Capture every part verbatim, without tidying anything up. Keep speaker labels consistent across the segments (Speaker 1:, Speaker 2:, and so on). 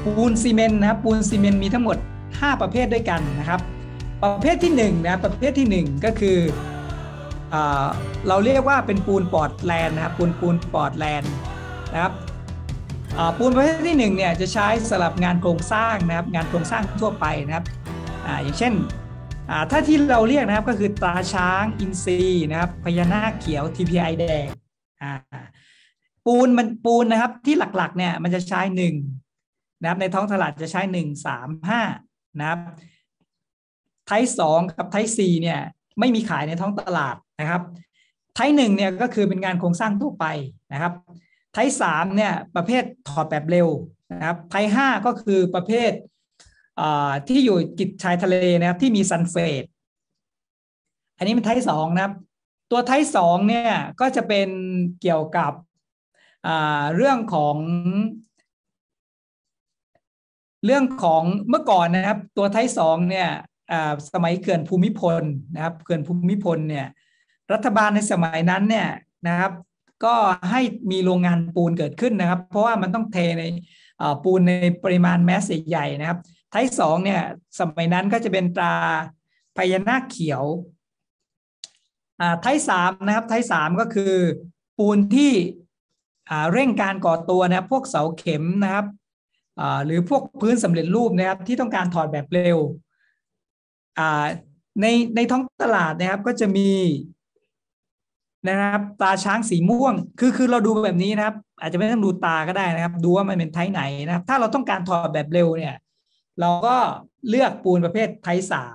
Speaker 1: ปูนซีเมนต์นะครับปูนซีเมนต์มีทั้งหมดห้าประเภทด้วยกันนะครับประเภทที่หนึ่งนะประเภทที่หนึ่งก็คือเราเรียกว่าเป็นปูนปอร์ตแลนด์นะครับปูนปูนปอร์ตแลนด์นะครับปูนประเภทที่หนึ่งเนี่ยจะใช้สำหรับงานโครงสร้างนะครับงานโครงสร้างทั่วไปนะครับ อ, อย่างเช่นถ้าที่เราเรียกนะครับก็คือตราช้างอินทรีนะครับพญานาคเขียว ที พี ไอ แดงปูนมันปูนนะครับที่หลักๆเนี่ยมันจะใช้หนึ่งนะครับในท้องตลาดจะใช้หนึ่ง สาม ห้านะครับไทป์สองกับไทป์สี่เนี่ยไม่มีขายในท้องตลาดนะครับไทป์หนึ่งเนี่ยก็คือเป็นงานโครงสร้างทั่วไปนะครับไทป์สามเนี่ยประเภทถอดแบบเร็วนะครับไทป์ห้าก็คือประเภทที่อยู่ติดชายทะเลนะครับที่มีซัลเฟตอันนี้เป็นไทป์สองนะครับตัวไทป์สองเนี่ยก็จะเป็นเกี่ยวกับเรื่องของเรื่องของเมื่อก่อนนะครับตัวไทป์สองเนี่ยสมัยเขื่อนภูมิพลนะครับเขื่อนภูมิพลเนี่ยรัฐบาลในสมัยนั้นเนี่ยนะครับก็ให้มีโรงงานปูนเกิดขึ้นนะครับเพราะว่ามันต้องเทในปูนในปริมาณแมสใหญ่ๆนะครับไทป์สองเนี่ยสมัยนั้นก็จะเป็นตราพญานาคเขียวไทป์สามนะครับไทป์สามก็คือปูนที่เร่งการก่อตัวนะครับพวกเสาเข็มนะครับหรือพวกพื้นสำเร็จรูปนะครับที่ต้องการถอดแบบเร็วในในท้องตลาดนะครับก็จะมีนะครับตาช้างสีม่วงคือคือเราดูแบบนี้นะครับอาจจะไม่ต้องดูตาก็ได้นะครับดูว่ามันเป็นไทป์ไหนนะครับถ้าเราต้องการถอดแบบเร็วเนี่ยเราก็เลือกปูนประเภทไทป์สาม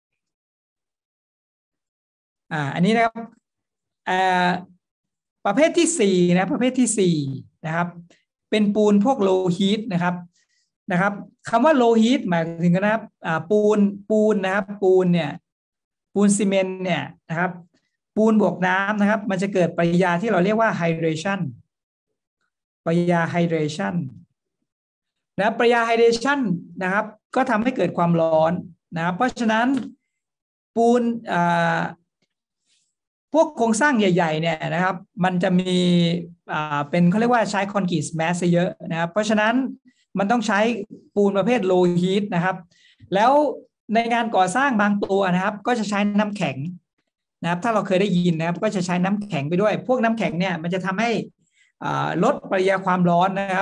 Speaker 1: อ่าอันนี้นะครับอ่าประเภทที่สี่นะประเภทที่สี่นะครับเป็นปูนพวกโลฮีตนะครับนะครับคำว่าโลฮีตหมายถึงนะครับอ่าปูนปูนนะครับปูนเนี่ยปูนซีเมนต์เนี่ยนะครับปูนบวกน้ำนะครับมันจะเกิดปฏิกิริยาที่เราเรียกว่าไฮเดรชันปฏิกิริยาไฮเดรชันนะปฏิกิริยาไฮเดรชันนะครับก็ทำให้เกิดความร้อนนะครับเพราะฉะนั้นปูนอ่าพวกโครงสร้างใหญ่ๆเนี่ยนะครับมันจะมีอ่าเป็นเขาเรียกว่าใช้คอนกรีตแมสเยอะนะครับเพราะฉะนั้นมันต้องใช้ปูนประเภทโลฮีตนะครับแล้วในงานก่อสร้างบางตัวนะครับก็จะใช้น้ำแข็งนะครับถ้าเราเคยได้ยินนะครับก็จะใช้น้ำแข็งไปด้วยพวกน้ำแข็งเนี่ยมันจะทำให้ลดปฏิกิริยาความร้อนนะครับ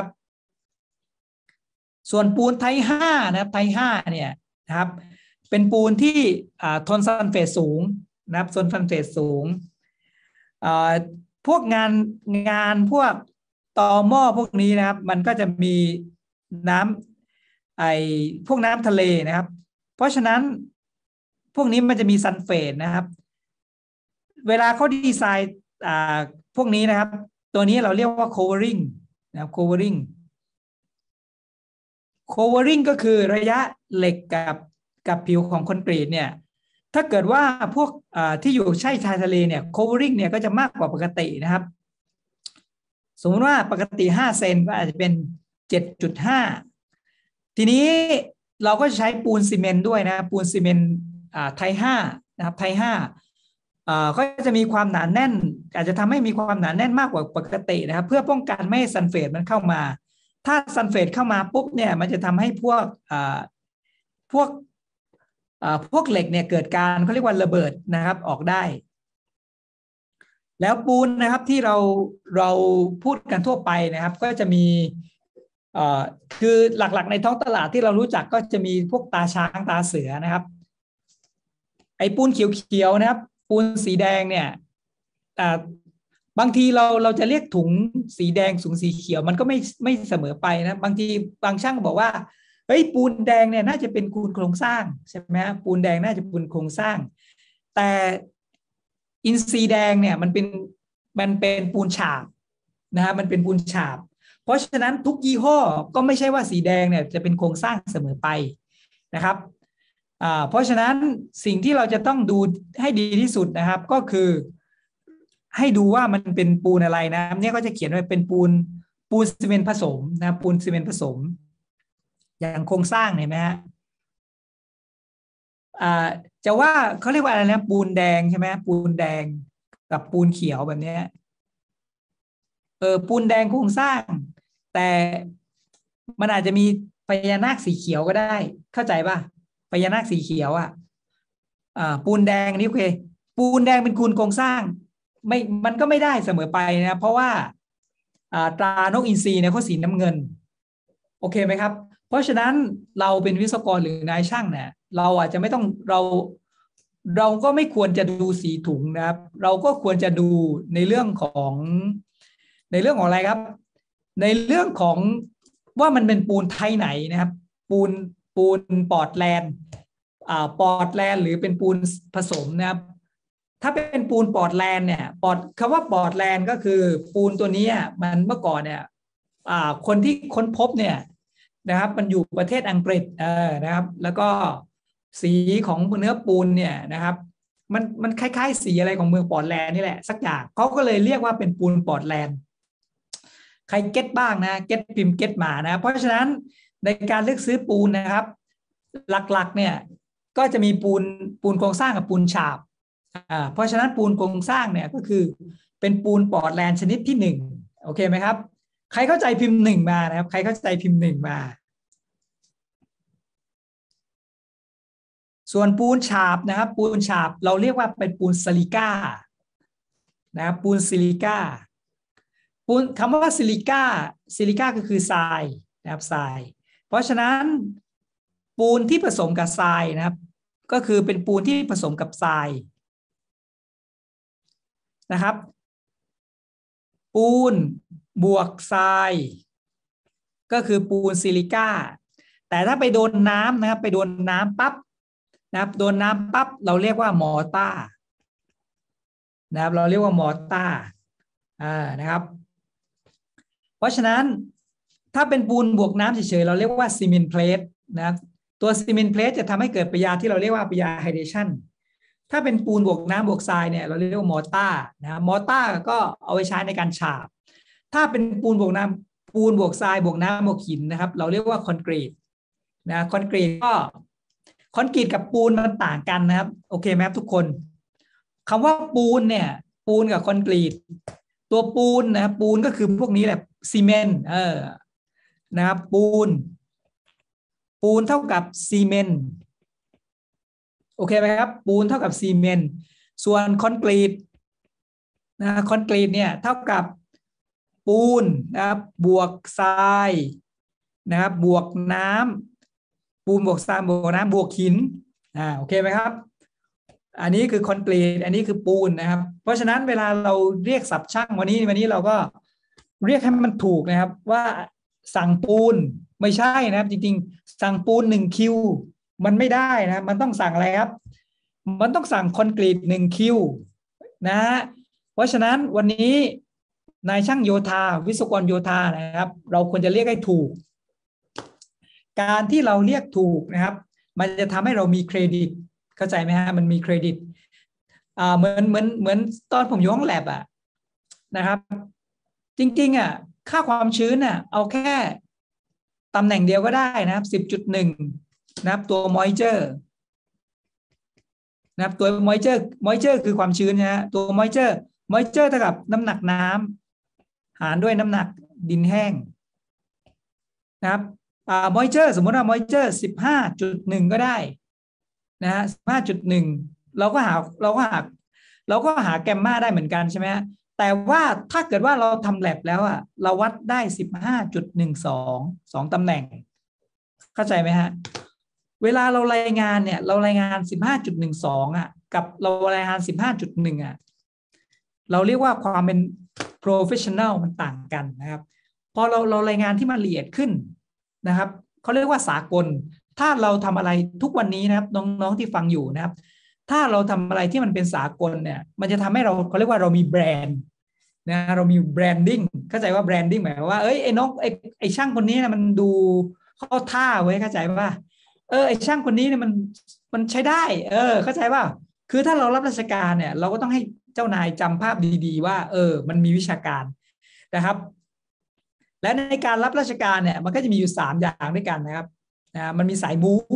Speaker 1: ส่วนปูนไทป์ห้านะครับไทป์ห้าเนี่ยนะครับเป็นปูนที่ทนซัลเฟตสูงนะครับทนซัลเฟตสูงพวกงานงานพวกตอหม้อพวกนี้นะครับมันก็จะมีน้ำไอพวกน้ำทะเลนะครับเพราะฉะนั้นพวกนี้มันจะมีซัลเฟตนะครับเวลาเขาดีไซน์พวกนี้นะครับตัวนี้เราเรียกว่า covering นะครับ covering covering ก็คือระยะเหล็กกับกับผิวของคอนกรีตเนี่ยถ้าเกิดว่าพวกที่อยู่ใช่ชายทะเลเนี่ย covering เนี่ยก็จะมากกว่าปกตินะครับสมมติว่าปกติห้าเซนก็อาจจะเป็น เจ็ดจุดห้า ทีนี้เราก็ใช้ปูนซีเมนต์ด้วยนะปูนซีเมนต์ไทป์ห้านะครับไทป์ห้าก็จะมีความหนาแน่นอาจจะทำให้มีความหนาแน่นมากกว่าปกตินะครับเพื่อป้องกันไม่ให้ซัลเฟตมันเข้ามาถ้าซัลเฟตเข้ามาปุ๊บเนี่ยมันจะทำให้พวกพวกพวกเหล็กเนี่ยเกิดการเขาเรียกว่าระเบิดนะครับออกได้แล้วปูนนะครับที่เราเราพูดกันทั่วไปนะครับก็จะมีคือหลักๆในท้องตลาดที่เรารู้จักก็จะมีพวกตาช้างตาเสือนะครับไอ้ปูนเขียวๆนะครับปูนสีแดงเนี่ยบางทีเราเราจะเรียกถุงสีแดงถุงสีเขียวมันก็ไม่ไม่เสมอไปนะบางทีบางช่างบอกว่าเฮ้ยปูนแดงเนี่ยน่าจะเป็นปูนโครงสร้างใช่ไหมปูนแดงน่าจะปูนโครงสร้างแต่อินทรีย์แดงเนี่ยมันเป็นมันเป็นปูนฉาบนะฮะมันเป็นปูนฉาบเพราะฉะนั้นทุกยี่ห้อก็ไม่ใช่ว่าสีแดงเนี่ยจะเป็นโครงสร้างเสมอไปนะครับอ่าเพราะฉะนั้นสิ่งที่เราจะต้องดูให้ดีที่สุดนะครับก็คือให้ดูว่ามันเป็นปูนอะไรนะเนี่ยก็จะเขียนไว้เป็นปูนปูนซีเมนต์ผสมนะปูนซีเมนต์ผสมอย่างโครงสร้างเห็นไหมฮะอ่าจะว่าเขาเรียกว่าอะไรนะปูนแดงใช่ไหมปูนแดงกับปูนเขียวแบบนี้เออปูนแดงโครงสร้างแต่มันอาจจะมีพญานาคสีเขียวก็ได้เข้าใจป่ะพญานาคสีเขียวอ่ะอ่าปูนแดงนี่โอเคปูนแดงเป็นคูณโครงสร้างไม่มันก็ไม่ได้เสมอไปนะเพราะว่าอ่าตรานกอินทรีเนี่ยเขาสีน้ำเงินโอเคไหมครับเพราะฉะนั้นเราเป็นวิศวกรหรือนายช่างเนี่ยเราอาจจะไม่ต้องเราเราก็ไม่ควรจะดูสีถุงนะครับเราก็ควรจะดูในเรื่องของในเรื่องของอะไรครับในเรื่องของว่ามันเป็นปูนไทยไหนนะครับปูนปูนปอร์ตแลนด์อ่าปอร์ตแลนด์หรือเป็นปูนผสมนะครับถ้าเป็นปูนปอร์ตแลนด์เนี่ยปอร์ตคำว่าปอร์ตแลนด์ก็คือปูนตัวนี้มันเมื่อก่อนเนี่ยอ่าคนที่ค้นพบเนี่ยนะครับมันอยู่ประเทศอังกฤษเออนะครับแล้วก็สีของเนื้อปูนเนี่ยนะครับมันมันคล้ายๆสีอะไรของเมืองปอร์ตแลนด์นี่แหละสักอย่างเขาก็เลยเรียกว่าเป็นปูนปอร์ตแลนด์ใครเก็ตบ้างนะเก็ตพิมพ์เก็ตมานะเพราะฉะนั้นในการเลือกซื้อปูนนะครับหลักๆเนี่ยก็จะมีปูนปูนโครงสร้างกับปูนฉาบอ่าเพราะฉะนั้นปูนโครงสร้างเนี่ยก็คือเป็นปูนปอร์ตแลนด์ชนิดที่หนึ่งโอเคไหมครับใครเข้าใจพิมพ์หนึ่งมานะครับใครเข้าใจพิมพ์หนึ่งมาส่วนปูนฉาบนะครับปูนฉาบเราเรียกว่าเป็นปูนซิลิก้านะครับปูนซิลิก้าปูนคำว่าซิลิก้าซิลิก้าก็คือทรายนะครับทรายเพราะฉะนั้นปูนที่ผสมกับทรายนะครับก็คือเป็นปูนที่ผสมกับทรายนะครับปูนบวกทรายก็คือปูนซิลิก้าแต่ถ้าไปโดนน้ำนะครับไปโดนน้ำปั๊บนะครับโดนน้ำปั๊บเราเรียกว่ามอร์ตาร์นะครับเราเรียกว่ามอร์ตาร์อ่านะครับเพราะฉะนั้นถ้าเป็นปูนบวกน้ำเฉยๆเราเรียกว่าซีเมนต์เพลทนะครับตัวซีเมนต์เพลทจะทำให้เกิดปฏิกิริยาที่เราเรียกว่าปฏิกิริยาไฮเดรชันถ้าเป็นปูนบวกน้ำบวกทรายเนี่ยเราเรียกว่ามอร์ตาร์นะมอร์ตาร์ก็เอาไว้ใช้ในการฉาบถ้าเป็นปูนบวกน้ำปูนบวกทรายบวกน้ำบวกหินนะครับเราเรียกว่าคอนกรีตนะคอนกรีตก็คอนกรีตกับปูนมันต่างกันนะครับโอเคไหมครับทุกคนคำว่าปูนเนี่ยปูนกับคอนกรีตตัวปูนนะปูนก็คือพวกนี้แหละซีเมนต์เออนะครับปูนปูนเท่ากับซีเมนต์โอเคไหมครับปูนเท่ากับซีเมนต์ส่วนคอนกรีตนะคอนกรีตเนี่ยเท่ากับปูนนะครับบวกทรายนะครับบวกน้ำปูนบวกทรายบวกน้ำบวกหินอ่าโอเคไหมครับอันนี้คือคอนกรีตอันนี้คือปูนนะครับเพราะฉะนั้นเวลาเราเรียกศัพท์ช่างวันนี้วันนี้เราก็เรียกให้มันถูกนะครับว่าสั่งปูนไม่ใช่นะครับจริงๆสั่งปูนหนึ่งคิวมันไม่ได้นะมันต้องสั่งอะไรครับมันต้องสั่งคอนกรีตหนึ่งคิวนะเพราะฉะนั้นวันนี้นายช่างโยธาวิศวกรโยธานะครับเราควรจะเรียกให้ถูกการที่เราเรียกถูกนะครับมันจะทำให้เรามีเครดิตเข้าใจไหมฮะมันมีเครดิตอ่าเหมือนเหมือนเหมือนตอนผมอยู่ห้องแลบอ่ะนะครับจริงๆอ่ะค่าความชื้นอ่ะเอาแค่ตำแหน่งเดียวก็ได้นะครับ สิบจุดหนึ่ง นะครับตัว moisture นะครับตัว moisture moisture คือความชื้นนะฮะตัว moisture moisture เท่ากับน้ำหนักน้ำหารด้วยน้ำหนักดินแห้งนะครับอ่า moisture สมมติว่า moisture สิบห้าจุดหนึ่ง ก็ได้นะฮะ สิบห้าจุดหนึ่ง เราก็หาเราก็หาเราก็หาแกมมาได้เหมือนกันใช่ไหมแต่ว่าถ้าเกิดว่าเราทำแลบแล้วอ่ะเราวัดได้ สิบห้าจุดหนึ่งสอง สองตำแหน่งเข้าใจไหมฮะเวลาเรารายงานเนี่ยเรารายงาน สิบห้าจุดหนึ่งสอง อ่ะกับเรารายงาน สิบห้าจุดหนึ่ง อ่ะเราเรียกว่าความเป็น professional มันต่างกันนะครับพอเราเรารายงานที่มันละเอียดขึ้นนะครับเขาเรียกว่าสากลถ้าเราทำอะไรทุกวันนี้นะครับน้องๆที่ฟังอยู่นะครับถ้าเราทำอะไรที่มันเป็นสากลเนี่ยมันจะทำให้เราเขาเรียกว่าเรามีแบรนด์นะเรามีแบรนดิ้งเข้าใจว่าแบรนดิ้งหมายว่าเอ้ยไอ้น้องไอ้ไอ้ช่างคนนี้นะมันดูเข้าท่าไว้เข้าใจป่ะเออไอ้ช่างคนนี้เนี่ยมันมันใช้ได้เออเข้าใจป่ะคือถ้าเรารับราชการเนี่ยเราก็ต้องให้เจ้านายจำภาพดีๆว่าเออมันมีวิชาการนะครับและในการรับราชการเนี่ยมันก็จะมีอยู่สามอย่างด้วยกันนะครับนะมันมีสายบู๊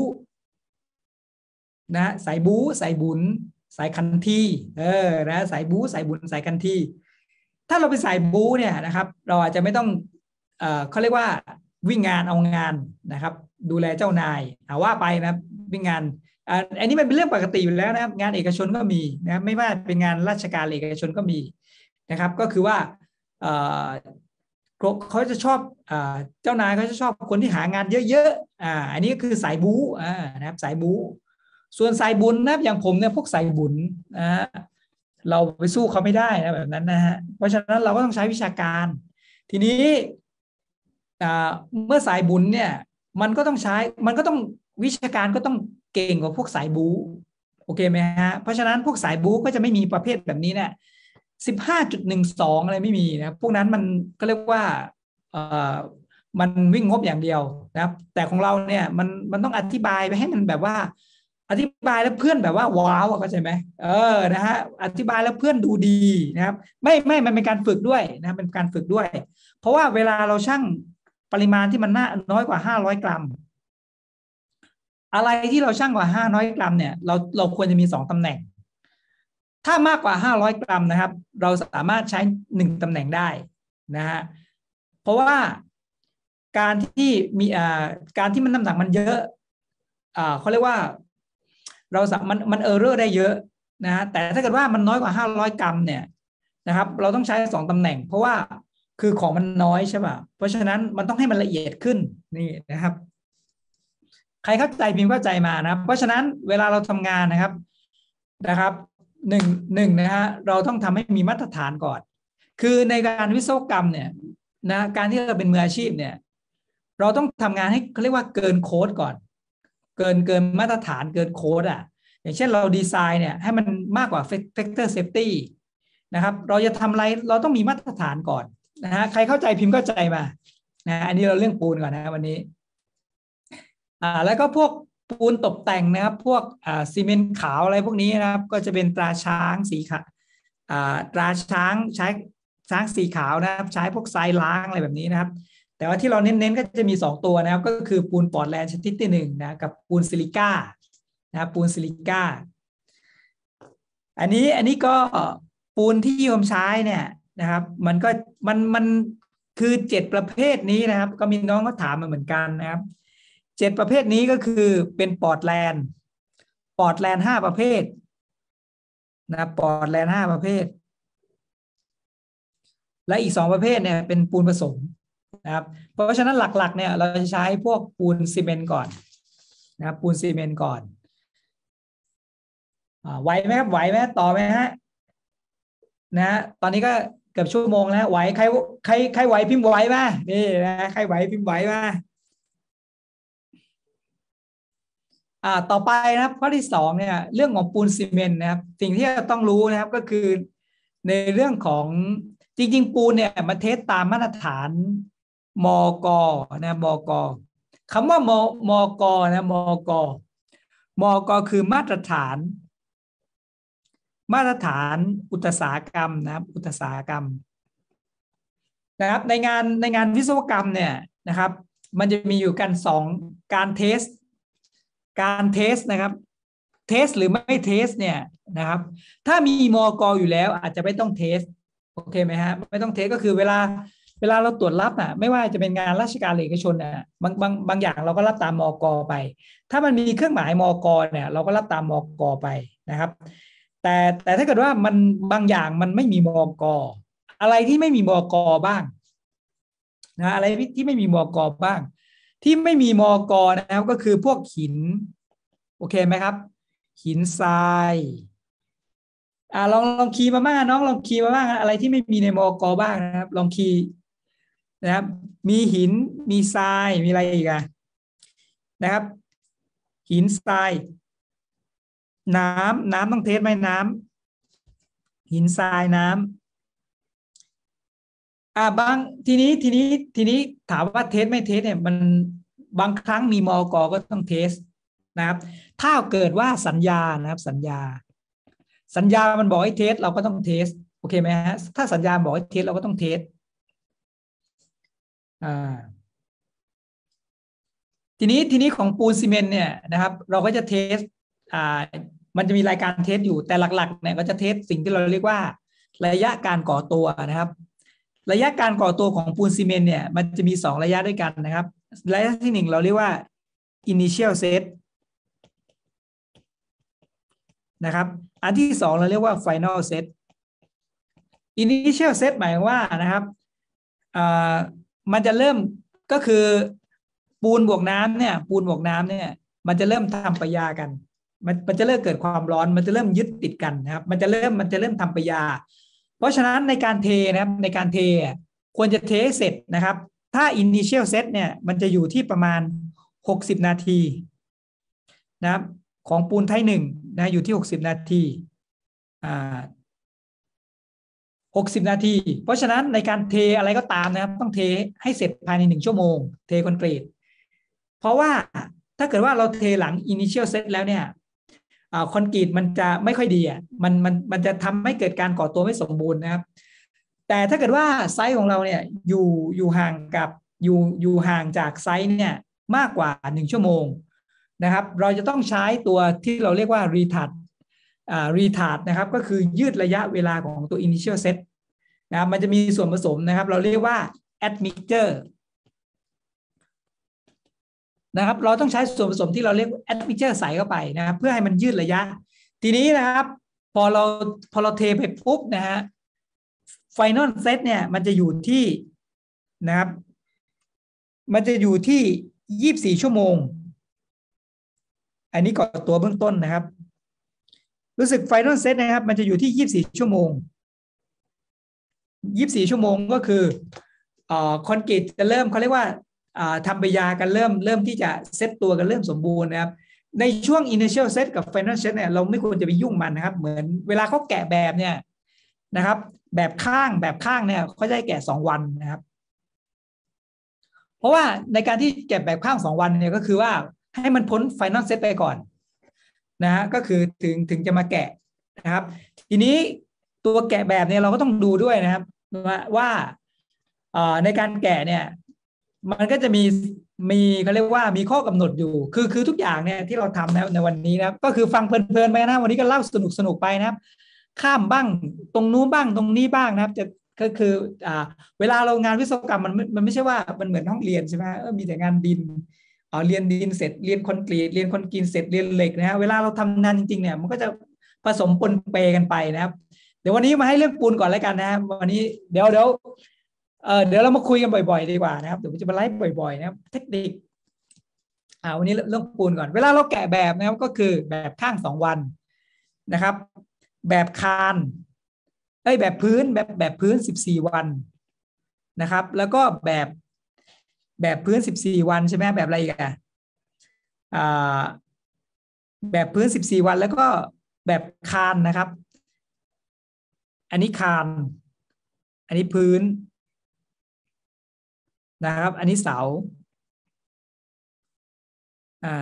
Speaker 1: นะสายบู๊สายบุญสายคันที่เออนะสายบู๊สายบุญสายคันที่ถ้าเราเป็นสายบู๊เนี่ยนะครับเราอาจจะไม่ต้องเออเขาเรียกว่าวิ่งงานเอางานนะครับดูแลเจ้านายเอาว่าไปนะวิ่งงานอันนี้มันเป็นเรื่องปกติอยู่แล้วนะครับงานเอกชนก็มีนะไม่ว่าเป็นงานราชการเอกชนก็มีนะครับก็คือว่าเขาจะชอบเจ้านายเขาจะชอบคนที่หางานเยอะๆอ่าอันนี้ก็คือสายบู๊อ่านะครับสายบู๊ส่วนสายบุญนะอย่างผมเนี่ยพวกสายบุญนะเราไปสู้เขาไม่ได้นะแบบนั้นนะฮะเพราะฉะนั้นเราก็ต้องใช้วิชาการทีนี้เมื่อสายบุญเนี่ยมันก็ต้องใช้มันก็ต้องวิชาการก็ต้องเก่งกว่าพวกสายบู๊โอเคไหมฮะเพราะฉะนั้นพวกสายบู๊ก็จะไม่มีประเภทแบบนี้เนี่ยสิบห้าจุดหนึ่งสองอะไรไม่มีนะพวกนั้นมันก็เรียกว่าเอ่อมันวิ่งงบอย่างเดียวนะครับแต่ของเราเนี่ยมันมันต้องอธิบายไปให้มันแบบว่าอธิบายแล้วเพื่อนแบบว่าว้าวเข้าใจไหมเออนะฮะอธิบายแล้วเพื่อนดูดีนะครับไม่ไม่มันเป็นการฝึกด้วยนะเป็นการฝึกด้วยเพราะว่าเวลาเราชั่งปริมาณที่มันน่าน้อยกว่าห้าร้อยกรัมอะไรที่เราชั่งกว่าห้าร้อยกรัมเนี่ยเราเราควรจะมีสองตำแหน่งถ้ามากกว่าห้าร้อยกรัมนะครับเราสามารถใช้หนึ่งตำแหน่งได้นะฮะเพราะว่าการที่มีอ่าการที่มันน้ำหนักมันเยอะอ่าเขาเรียกว่าเราสามมันมันเออร์เรอร์ได้เยอะนะฮะแต่ถ้าเกิดว่ามันน้อยกว่าห้าร้อยกรัมเนี่ยนะครับเราต้องใช้สองตำแหน่งเพราะว่าคือของมันน้อยใช่ป่ะเพราะฉะนั้นมันต้องให้มันละเอียดขึ้นนี่นะครับใครเข้าใจพิมพ์เข้าใจมานะเพราะฉะนั้นเวลาเราทำงานนะครับนะครับหนึ่งหนึ่งนะฮะเราต้องทำให้มีมาตรฐานก่อนคือในการวิศวกรรมเนี่ยนะการที่เราเป็นมืออาชีพเนี่ยเราต้องทำงานให้เขาเรียกว่าเกินโค้ดก่อนเกินเกินมาตรฐานเกินโค้ดอ่ะอย่างเช่นเราดีไซน์เนี่ยให้มันมากกว่า factor safety นะครับเราจะทำอะไรเราต้องมีมาตรฐานก่อนนะฮะใครเข้าใจพิมพ์เข้าใจมานะอันนี้เราเรื่องปูนก่อนนะวันนี้อ่าแล้วก็พวกปูนตกแต่งนะครับพวกอ่าซีเมนต์ขาวอะไรพวกนี้นะครับก็จะเป็นตราช้างสีขาวอ่าตราช้างใช้ช้างสีขาวนะครับใช้พวกทรายล้างอะไรแบบนี้นะครับแต่ว่าที่เราเน้นๆก็จะมีสองตัวนะครับก็คือปูนปอร์ตแลนด์ชนิดที่หนึ่งนะกับปูนซิลิก้านะครับปูนซิลิก้าอันนี้อันนี้ก็ปูนที่นิยมใช้เนี่ยนะครับมันก็มันมันคือเจ็ดประเภทนี้นะครับก็มีน้องก็ถามมาเหมือนกันนะครับเจ็ดประเภทนี้ก็คือเป็นปอร์ตแลนด์ปอร์ตแลนด์ห้าประเภทนะปอร์ตแลนด์ห้าประเภทและอีกสองประเภทเนี่ยเป็นปูนผสมนะครับเพราะฉะนั้นหลักๆเนี่ยเราจะใช้พวกปูนซีเมนต์ก่อนนะครับปูนซีเมนต์ก่อนไหวไหมครับไหวไหมต่อไหมฮะนะตอนนี้ก็เกือบชั่วโมงแล้วไหวใครใครใครไหวพิมพ์ไหวมานี่นะใครไหวพิมพ์ไหวมาอ่าต่อไปนะครับข้อที่สองเนี่ยเรื่องของปูนซีเมนต์นะครับสิ่งที่เราต้องรู้นะครับก็คือในเรื่องของจริงๆปูนเนี่ยมาเทสตามมาตรฐานมกนะมกคำว่ามมกนะมกมกคือมาตรฐานมาตรฐานอุตสาหกรรมนะครับอุตสาหกรรมนะครับในงานในงานวิศวกรรมเนี่ยนะครับมันจะมีอยู่กันสองการเทสการเทสนะครับเทสหรือไม่เทสเนี่ยนะครับถ้ามีมกอยู่แล้วอาจจะไม่ต้องเทสโอเคไหมฮะไม่ต้องเทสก็คือเวลาเวลาเราตรวจรับอ่ะไม่ว่าจะเป็นงานราชการหรือเอกชนอ่ะบางบางบางอย่างเราก็รับตามมกไปถ้ามันมีเครื่องหมายมกเนี่ยเราก็รับตามมกไปนะครับแต่แต่ถ้าเกิดว่ามันบางอย่างมันไม่มีมกอะไรที่ไม่มีมกบ้างนะอะไรที่ไม่มีมกบ้างที่ไม่มีมกนะครับก็คือพวกหินโอเคไหมครับหินทรายอ่าลองลองคีย์มาบ้างน้องลองคีย์มาบ้างอะไรที่ไม่มีในมกบ้างนะครับลองคีย์นะครับมีหินมีทรายมีอะไรอีกอะนะครับหินทรายน้ำน้ำต้องเทสไหมน้ำหินทรายน้ำอ่าบางทีนี้ทีนี้ทีนี้ถามว่าเทสไม่เทสเนี่ยมันบางครั้งมีมกก็ต้องเทสนะครับถ้าเกิดว่าสัญญานะครับสัญญาสัญญามันบอกให้เทสเราก็ต้องเทสโอเคไหมฮะถ้าสัญญาบอกให้เทสเราก็ต้องเทสอ่าทีนี้ทีนี้ของปูนซีเมนต์เนี่ยนะครับเราก็จะเทสอ่ามันจะมีรายการเทสอยู่แต่หลักๆเนี่ยก็จะเทสสิ่งที่เราเรียกว่าระยะการก่อตัวนะครับระยะการก่อตัวของปูนซีเมนต์เนี่ยมันจะมีสองระยะด้วยกันนะครับระยะที่หนึ่งเราเรียกว่า initial set นะครับอันที่สองเราเรียกว่า final set initial set หมายว่านะครับมันจะเริ่มก็คือปูนบวกน้ำเนี่ยปูนบวกน้ำเนี่ยมันจะเริ่มทำปฏิกิริยากันมันมันจะเริ่มเกิดความร้อนมันจะเริ่มยึดติดกันนะครับมันจะเริ่มมันจะเริ่มทำปฏิกิริยาเพราะฉะนั้นในการเทนะครับในการเทควรจะเทเสร็จนะครับถ้า initial set เนี่ยมันจะอยู่ที่ประมาณหกสิบนาทีนะครับของปูนไทป์หนึ่งนะอยู่ที่หกสิบนาทีอ่าหกสิบนาทีเพราะฉะนั้นในการเทอะไรก็ตามนะครับต้องเทให้เสร็จภายในหนึ่งชั่วโมงเทคอนกรีตเพราะว่าถ้าเกิดว่าเราเทหลัง initial set แล้วเนี่ยคอนกรีตมันจะไม่ค่อยดีอ่ะมันมันมันจะทำให้เกิดการก่อตัวไม่สมบูรณ์นะครับแต่ถ้าเกิดว่าไซส์ของเราเนี่ยอยู่อยู่ห่างกับอยู่อยู่ห่างจากไซส์เนี่ยมากกว่าหนึ่งชั่วโมงนะครับเราจะต้องใช้ตัวที่เราเรียกว่า retard อ่า retard นะครับก็คือยืดระยะเวลาของตัว initial set นะครับมันจะมีส่วนผสมนะครับเราเรียกว่า admixture นะครับเราต้องใช้ส่วนผสมที่เราเรียก admixture ใส่เข้าไปนะครับเพื่อให้มันยืดระยะทีนี้นะครับพอเราพอเราเทไปปุ๊บนะฮะ final set เนี่ยมันจะอยู่ที่นะครับมันจะอยู่ที่ยี่สิบสี่ชั่วโมงอันนี้ก่อตัวเบื้องต้นนะครับรู้สึก final set นะครับมันจะอยู่ที่ยี่สิบสี่ชั่วโมงยี่สิบสี่ชั่วโมงก็คืออ่าคอนกรีตจะเริ่มเขาเรียกว่าอ่าทำปฏิกิริยากันเริ่มเริ่มที่จะเซตตัวกันเริ่มสมบูรณ์นะครับในช่วง initial set กับ final set เนี่ยเราไม่ควรจะไปยุ่งมันนะครับเหมือนเวลาเขาแกะแบบเนี่ยนะครับแบบข้างแบบข้างเนี่ยเขาจะให้แกะสองวันนะครับเพราะว่าในการที่แกะแบบข้างสองวันเนี่ยก็คือว่าให้มันพ้น final set ไปก่อนนะฮะก็คือถึงถึงจะมาแกะนะครับทีนี้ตัวแกะแบบเนี่ยเราก็ต้องดูด้วยนะครับว่าว่าในการแกะเนี่ยมันก็จะมีมีเขาเรียกว่ามีข้อกำหนดอยู่คือคือทุกอย่างเนี่ยที่เราทำนะในวันนี้นะครับก็คือฟังเพลินๆไปนะวันนี้ก็เล่าสนุกสนุกไปนะครับข้ามบ้างตรงนู้นบ้างตรงนี้บ้างนะครับจะก็คืออ่าเวลาเรางานวิศวกรรมมันมันไม่ใช่ว่ามันเหมือนห้องเรียนใช่ไหมเออมีแต่งานดินอ๋อเรียนดินเสร็จเรียนคอนกรีตเรียนคอนกรีตเสร็จเรียนเหล็กนะฮะเวลาเราทำงานจริงๆเนี่ยมันก็จะผสมปนเปกันไปนะครับเดี๋ยววันนี้มาให้เรื่องปูนก่อนแล้วกันนะครับวันนี้เดี๋ยวเดี๋ยวเออเดี๋ยวเรามาคุยกันบ่อยๆดีกว่านะครับเดี๋ยวจะมาไลฟ์บ่อยๆนะครับเทคนิคอ่าวันนี้เรื่องปูนก่อนเวลาเราแกะแบบนะครับก็คือแบบข้างสองวันนะครับแบบคานเอ้ยแบบพื้นแบบแบบพื้นสิบสี่วันนะครับแล้วก็แบบแบบพื้นสิบสี่วันใช่ไหมแบบอะไรกันอ่าแบบพื้นสิบสี่วันแล้วก็แบบคานนะครับอันนี้คานอันนี้พื้นนะครับอันนี้เสาอ่า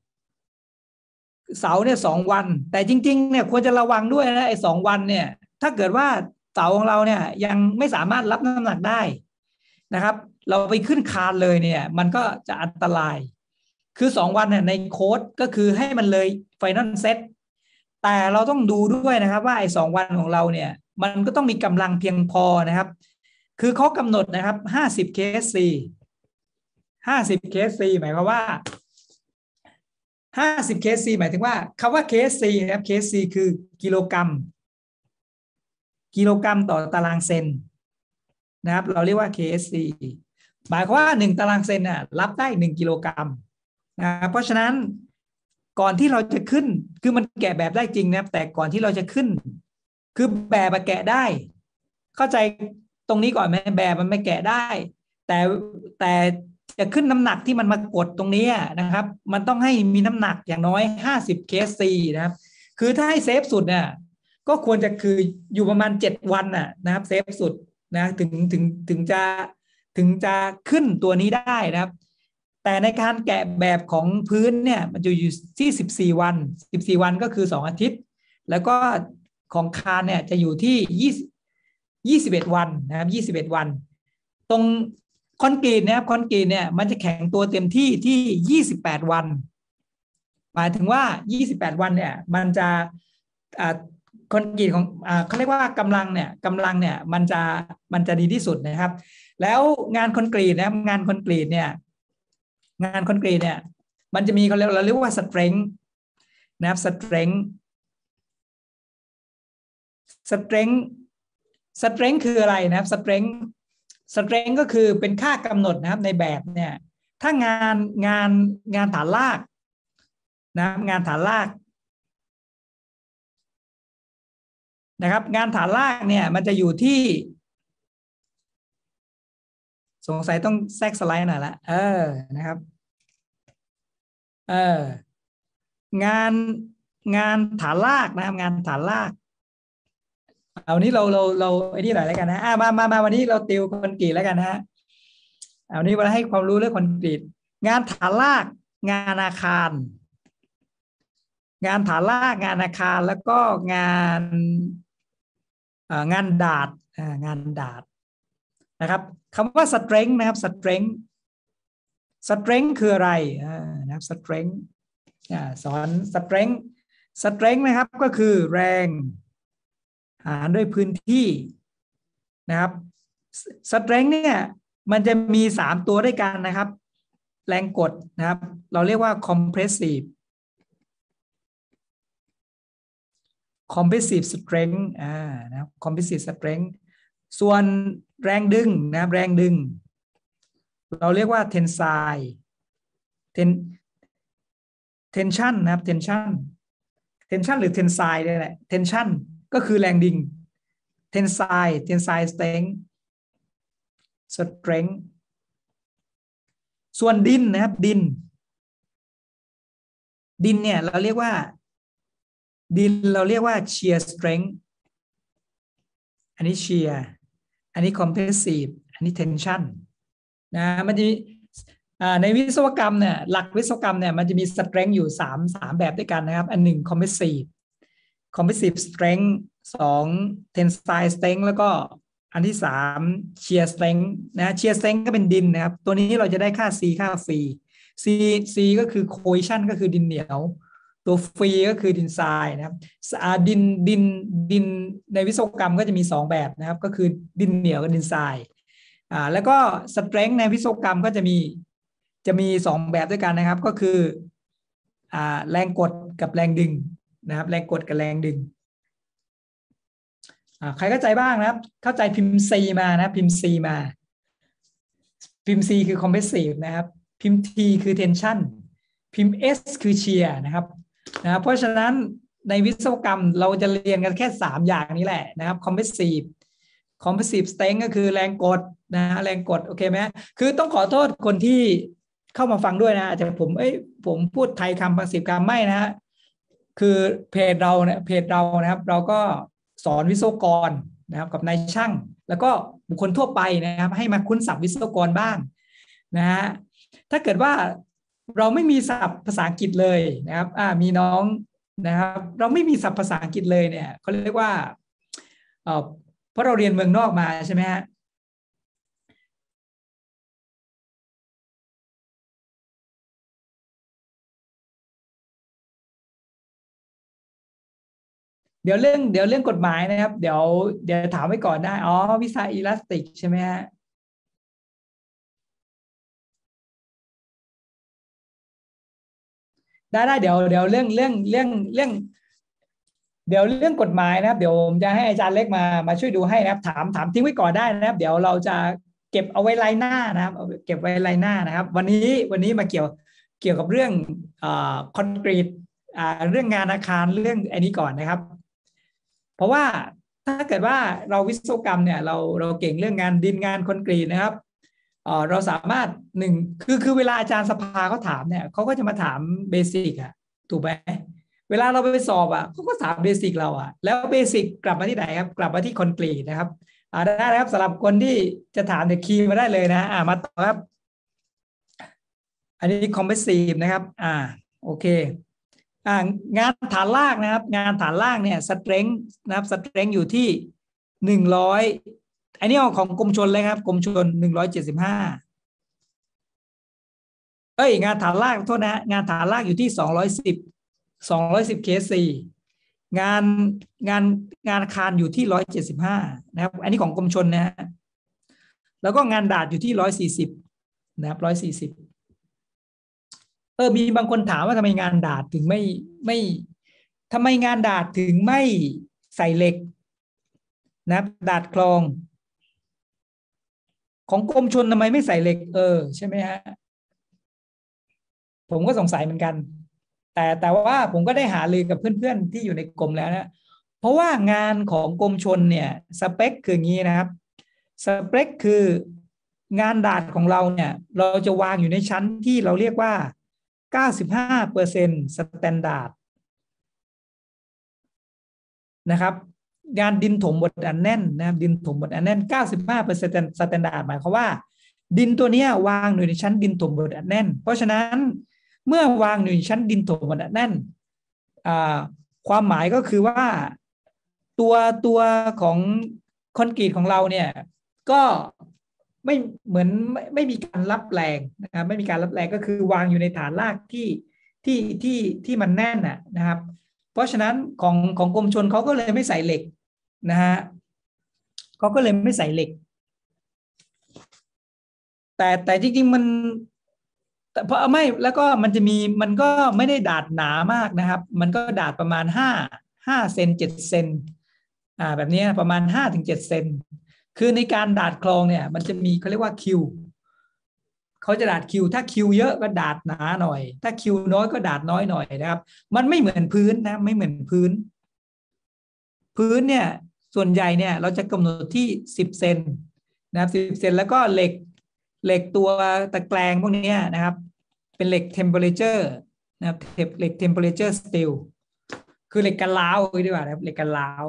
Speaker 1: เสาเนี่ยสองวันแต่จริงๆเนี่ยควรจะระวังด้วยนะไอ้สองวันเนี่ยถ้าเกิดว่าเสาของเราเนี่ยยังไม่สามารถรับน้ำหนักได้นะครับเราไปขึ้นคานเลยเนี่ยมันก็จะอันตรายคือสองวันเนี่ยในโค้ดก็คือให้มันเลยไฟนอลเซตแต่เราต้องดูด้วยนะครับว่าไอ้สองวันของเราเนี่ยมันก็ต้องมีกำลังเพียงพอนะครับคือเขากำหนดนะครับห้าสิบ เค เอส ซี ห้าสิบ เค เอส ซี หมายความว่าห้าสิบ เค เอส ซี หมายถึงว่าคำว่า เค เอส ซี นะครับ เค เอส ซี คือกิโลกรัมกิโลกรัมต่อตารางเซนนะครับเราเรียกว่า เค เอส ซี หมายความว่าหนึ่งตารางเซนน่ะรับได้หนึ่งกิโลกรัมนะเพราะฉะนั้นก่อนที่เราจะขึ้นคือมันแกะแบบได้จริงนะครับแต่ก่อนที่เราจะขึ้นคือแบบแกะได้เข้าใจตรงนี้ก่อนไหมแบบมันไม่แกะได้แต่แต่จะขึ้นน้ำหนักที่มันมากดตรงนี้นะครับมันต้องให้มีน้ำหนักอย่างน้อยห้าสิบ เค เอส ซี นะครับคือถ้าให้เซฟสุดเนี่ยก็ควรจะคืออยู่ประมาณเจ็ดวันน่ะนะครับเซฟสุดนะถึงถึงถึงจะถึงจะขึ้นตัวนี้ได้นะครับแต่ในการแกะแบบของพื้นเนี่ยมันจะอยู่ที่สิบสี่วันสิบสี่วันก็คือสองอาทิตย์แล้วก็ของคานเนี่ยจะอยู่ที่ยี่สิบ ยี่สิบเอ็ดวันนะครับยี่สิบเอ็ดวันตรงคอนกรีตนะครับคอนกรีตเนี่ยมันจะแข็งตัวเต็มที่ที่ยี่สิบแปดวันหมายถึงว่ายี่สิบแปดวันเนี่ยมันจะอ่าคอนกรีตของอ่าเขาเรียกว่ากำลังเนี่ยกำลังเนี่ยมันจะมันจะดีที่สุดนะครับ แล้วงานคอนกรีตนะครับงานคอนกรีตเนี่ยงานคอนกรีตเนี่ยมันจะมีเขาเรียกเราเรียกว่าสเตรนท์นะครับสเตรนท์สเตรนท์สเตรนท์คืออะไรนะครับสเตรนท์สเตรนท์ก็คือเป็นค่ากำหนดนะครับในแบบเนี่ยถ้างานงานงานฐานรากนะงานฐานรากนะครับงานฐานรากเนี่ยมันจะอยู่ที่สงสัยต้องแทรกสไลด์หน่อยละเออนะครับเอองานงานฐานรากนะครับงานฐานรากเอานี้เราเราเราไอ้นี่หน่อยแล้วกันนะอ่ามามามาวันนี้เราติวคอนกรีตแล้วกันนะฮะเอานี้มาให้ความรู้เรื่องคอนกรีตงานฐานรากงานอาคาร งานฐานรากงานอาคารแล้วก็งานงานดาดงานดาดนะครับคำว่า strength นะครับ strength strength คืออะไรนะครับ strength สอน strength strength นะครับก็คือแรงหารด้วยพื้นที่นะครับ strength เนี่ยมันจะมีสามตัวด้วยกันนะครับแรงกดนะครับเราเรียกว่า compressive compressive strength อ่านะครับ compressive strength ส่วนแรงดึงนะครับแรงดึงเราเรียกว่า tensile ten tension นะครับ tension tension หรือ tensile นี่แหละ tension ก็คือแรงดึง tensile tensile strength strength ส่วนดินนะครับดินดินเนี่ยเราเรียกว่าดินเราเรียกว่า shear strength อันนี้ shear อันนี้ compressive อันนี้ tension นะมันจะในวิศวกรรมเนี่ยหลักวิศวกรรมเนี่ยมันจะมี strength อยู่สาม สามแบบด้วยกันนะครับอันหนึ่ง compressive compressive strength สอง tensile strength แล้วก็อันที่สาม shear strength นะ shear strength ก็เป็นดินนะครับตัวนี้เราจะได้ค่า C ค่าฟรี C C ก็คือ cohesion ก็คือดินเหนียวตัวฟรีก็คือดินทรายนะครับดินดินดินในวิศวกรรมก็จะมีสองแบบนะครับก็คือดินเหนียวกับดินทรายอ่าแล้วก็ strength ในวิศวกรรมก็จะมีจะมีสองแบบด้วยกันนะครับก็คืออ่าแรงกดกับแรงดึงนะครับแรงกดกับแรงดึงอ่าใครเข้าใจบ้างนะครับเข้าใจพิมพ์ C มานะพิมพ์ C มาพิมพ์ C คือ compressive นะครับพิมพ์ T คือ tension พิมพ์ S คือ shear นะครับนะเพราะฉะนั้นในวิศวกรรมเราจะเรียนกันแค่สามอย่างนี้แหละนะครับ compressive compressive strength ก็คือแรงกดนะแรงกดโอเคไหมคือต้องขอโทษคนที่เข้ามาฟังด้วยนะอาจจะผมเอ้ยผมพูดไทยคำภาษาคำไม่นะคือเพจเราเนี่ยเพจเรานะครับเราก็สอนวิศวกรนะครับกับนายช่างแล้วก็บุคคลทั่วไปนะครับให้มาคุ้นศัพท์วิศวกรบ้างนะฮะถ้าเกิดว่าเราไม่มีศัพท์ภาษาอังกฤษเลยนะครับอ่ามีน้องนะครับเราไม่มีศัพท์ภาษาอังกฤษเลยเนี่ยเขาเรียกว่าเอ่อเพราะเราเรียนเมืองนอกมาใช่ไหมฮะเดี๋ยวเรื่องเดี๋ยวเรื่องกฎหมายนะครับเดี๋ยวเดี๋ยวถามไว้ก่อนได้อ๋อวีซ่าอิลาสติกใช่ไหมฮะได้ได้เดี๋ยวเดี๋ยวเรื่องเรื่องเรื่องเรื่องเดี๋ยวเรื่องกฎหมายนะครับเดี๋ยวผมจะให้อาจารย์เล็กมามาช่วยดูให้นะครับถามถามทิ้งไว้ก่อนได้นะครับเดี๋ยวเราจะเก็บเอาไว้ไลน์หน้านะครับเก็บไว้ไลน์หน้านะครับวันนี้วันนี้มาเกี่ยวเกี่ยวกับเรื่องคอนกรีตเรื่องงานอาคารเรื่องอันนี้ก่อนนะครับเพราะว่าถ้าเกิดว่าเราวิศวกรรมเนี่ยเราเราเก่งเรื่องงานดินงานคอนกรีตนะครับเราสามารถหนึ่งคือคือเวลาอาจารย์สภาเขาถามเนี่ยเขาก็จะมาถามเบสิกอะถูกไหมเวลาเราไปสอบอ่ะเขาก็ถามเบสิกเราอ่ะแล้วเบสิกกลับมาที่ไหนครับกลับมาที่คอนกรีตนะครับอ่าได้ครับสำหรับคนที่จะถามเดี๋ยวคีย์มาได้เลยนะอ่ามาต่อครับอันนี้คอมเพรสซีฟนะครับอ่าโอเคอ่างานฐานรากนะครับงานฐานรากเนี่ยสเตรนท์นะครับสเตรนท์อยู่ที่หนึ่งร้อยอันนี้ของกรมชลเลยครับกรมชลหนึ่งร้อยเจ็ดสิบห้าเอ้ยงานฐานรากโทษนะงานฐานรากอยู่ที่สองร้อยสิบสองร้อยสิบเคซีงานงานงานอาคารอยู่ที่ร้อยเจ็ดสิบห้านะครับอันนี้ของกรมชลนะฮะแล้วก็งานดาดอยู่ที่ร้อยสี่สิบนะครับร้อยสี่สิบเออมีบางคนถามว่าทำไมงานดาดถึงไม่ไม่ทำไมงานดาดถึงไม่ใส่เหล็กนะครับดาดคลองของกรมชลทำไมไม่ใส่เหล็กเออใช่ไหมฮะผมก็สงสัยเหมือนกันแต่แต่ว่าผมก็ได้หารือกับเพื่อนๆที่อยู่ในกรมแล้วนะเพราะว่างานของกรมชลเนี่ยสเปคคืออย่างนี้นะครับสเปคคืองานดาดของเราเนี่ยเราจะวางอยู่ในชั้นที่เราเรียกว่า เก้าสิบห้าเปอร์เซ็นต์ สแตนดาร์ดนะครับงานดินถมบดอันแน่นนะครับดินถมบดอันแน่น เก้าสิบห้าเปอร์เซ็นต์ สแตนดาร์ดหมายความว่าดินตัวนี้วางอยู่ในชั้นดินถมบดอันแน่นเพราะฉะนั้นเมื่อวางอยู่ในชั้นดินถมบดอันแน่นความหมายก็คือว่าตัวตัวของคอนกรีตของเราเนี่ยก็ไม่เหมือนไม่ไม่มีการรับแรงนะครับไม่มีการรับแรงก็คือวางอยู่ในฐานรากที่ที่ที่ที่มันแน่นน่ะนะครับเพราะฉะนั้นของของกรมชลเขาก็เลยไม่ใส่เหล็กนะฮะเขาก็เลยไม่ใส่เหล็กแต่แต่จริงๆมันแต่เพราะไม่แล้วก็มันจะมีมันก็ไม่ได้ดาดหนามากนะครับมันก็ดาดประมาณห้าห้าเซนเจ็ดเซนอ่าแบบนี้ประมาณห้าถึงเจ็ดเซนคือในการดาดคลองเนี่ยมันจะมีเขาเรียกว่าคิวเขาจะดาดคิวถ้าคิวเยอะก็ดาดหนาหน่อยถ้าคิวน้อยก็ดาดน้อยหน่อยนะครับมันไม่เหมือนพื้นนะไม่เหมือนพื้นพื้นเนี่ยส่วนใหญ่เนี่ยเราจะกำหนดที่สิบเซนนะครับสิบเซนแล้วก็เหล็กเหล็กตัวตะแกรงพวกนี้นะครับเป็นเหล็ก temperature นะครับเหล็ก temperature steel คือเหล็กกันร้าวดีกว่านะครับเหล็กกันร้าว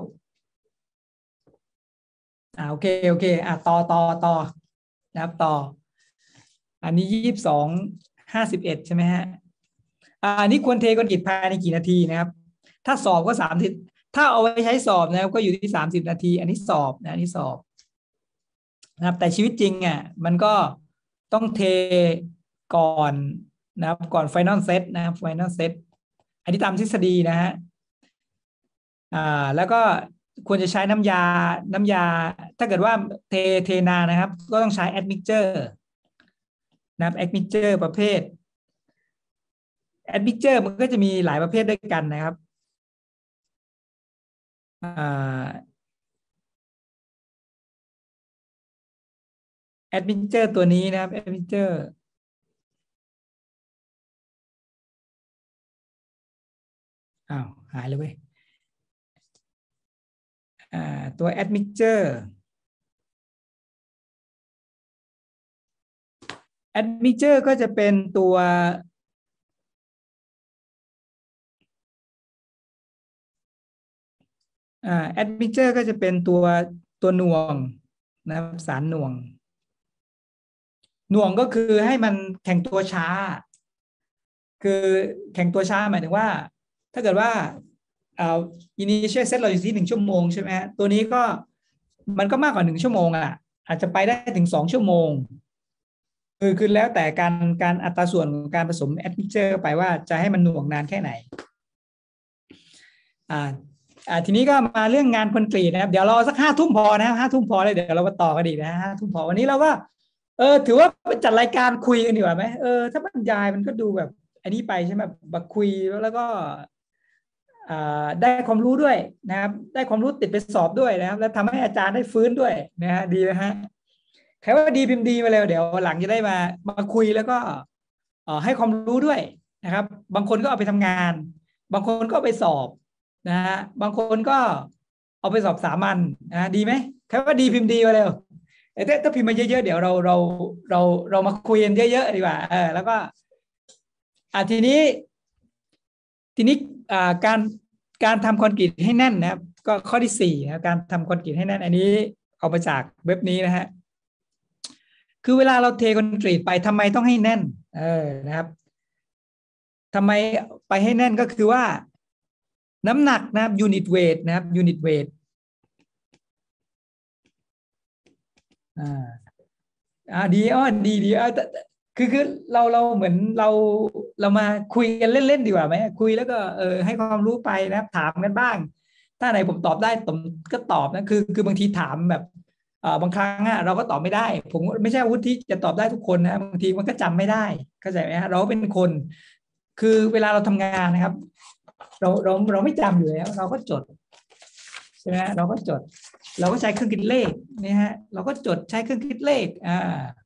Speaker 1: อ่าโอเคโอเคอ่าต่อต่อต่อนะครับต่ออันนี้ยี่สิบสองห้าสิบเอ็ดใช่ไหมฮะอ่าอันนี้ควรเทคอนกรีตภายในกี่นาทีนะครับถ้าสอบก็สามสิบถ้าเอาไว้ใช้สอบนะครับก็อยู่ที่สามสิบนาทีอันนี้สอบนะอันนี้สอบนะครับแต่ชีวิตจริงอ่ะมันก็ต้องเทก่อนนะครับก่อนไฟนอลเซตนะครับไฟนอลเซตอันนี้ตามทฤษฎีนะฮะอ่าแล้วก็ควรจะใช้น้ำยาน้ำยาถ้าเกิดว่าเทเทนานะครับก็ต้องใช้แอดมิกเจอร์นะครับแอดมิกเจอร์ประเภทแอดมิกเจอร์มันก็จะมีหลายประเภทด้วยกันนะครับอ่าแอดมิกเจอร์ตัวนี้นะครับแอดมิกเจอร์อ้าวหายเลยเว้ยอ่าตัวแอดมิกเจอร์แอดมิกเจอร์ก็จะเป็นตัวอ่าแอดมิกเจอร์ก็จะเป็นตัวตัวหน่วงนะครับสารหน่วงหน่วงก็คือให้มันแข็งตัวช้าคือแข็งตัวช้าหมายถึงว่าถ้าเกิดว่าเอ่อ initial set เราอยู่ที่หนึ่งชั่วโมงใช่ไหมฮะตัวนี้ก็มันก็มากกว่าหนึ่งชั่วโมงอ่ะอาจจะไปได้ถึงสองชั่วโมงคือคือแล้วแต่การการอัตราส่วนของการผสมแอดมิกเจอร์ไปว่าจะให้มันหน่วงนานแค่ไหนอ่าอ่าทีนี้ก็มาเรื่องงานคอนกรีตนะครับเดี๋ยวเราสักห้าทุ่มพอนะห้าทุ่มพอเลยเดี๋ยวเรามาต่อกันอีกนะห้าทุ่มพอวันนี้เราก็เออถือว่าจัดรายการคุยกันดีกว่าไหมเออถ้าบรรยายมันก็ดูแบบอันนี้ไปใช่ไหมแบบคุยแล้วก็ได้ความรู้ด้วยนะครับได้ความรู้ติดไปสอบด้วยนะครับแล้วทำให้อาจารย์ได้ฟื้นด้วยนะฮะดีไหมฮะใครว่าดีพิมพ์ดีมาเลยเดี๋ยวหลังจะได้มามาคุยแล้วก็ให้ความรู้ด้วยนะครับบางคนก็เอาไปทำงานบางคนก็เอาไปสอบนะฮะบางคนก็เอาไปสอบสามัญนะดีไหมใครว่าดีพิมพ์ดีมาเลยแต่ถ้าพิมพ์มาเยอะๆเดี๋ยวเราเราเราเรามาคุยกันเยอะๆดีกว่าเออแล้วก็อ่าทีนี้ทีนี้อ่าการการทำคอนกรีตให้แน่นนะครับก็ข้อที่สี่นะการทำคอนกรีตให้แน่นอันนี้เอามาจากเว็บนี้นะฮะคือเวลาเราเทคอนกรีตไปทำไมต้องให้แน่นเออนะครับทำไมไปให้แน่นก็คือว่าน้ำหนักนะครับยูนิตเวทนะครับยูนิตเวทอ่าอ่าดีอ๋อดีดีอ่าคือคือเราเราเหมือนเราเรามาคุยกันเล่นๆดีกว่าไหมคุยแล้วก็เออให้ความรู้ไปนะถามกันบ้างถ้าไหนผมตอบได้ผมก็ตอบนะคือคือบางทีถามแบบเอ่อบางครั้งอะเราก็ตอบไม่ได้ผมไม่ใช่อาวุธที่จะตอบได้ทุกคนนะบางทีมันก็จำไม่ได้เข้าใจไหมฮะเราเป็นคนคือเวลาเราทำงานนะครับเราเราเราไม่จำอยู่แล้วเราก็จดใช่ไหมเราก็จดเราก็ใช้เครื่องคิดเลขนี่ฮะเราก็จดใช้เครื่องคิดเลขอ่า